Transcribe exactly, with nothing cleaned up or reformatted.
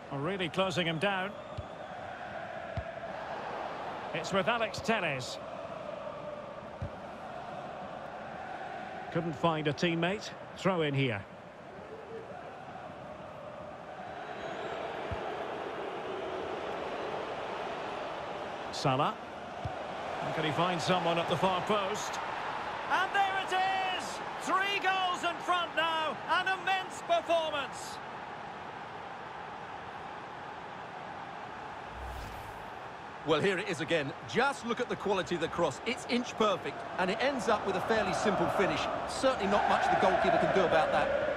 Really closing him down. It's with Alex Telles. Couldn't find a teammate. Throw in here. Salah. How can he find someone at the far post? And there it is! Three goals in front now. An immense performance. Well, here it is again. Just look at the quality of the cross. It's inch perfect, and it ends up with a fairly simple finish. Certainly not much the goalkeeper can do about that.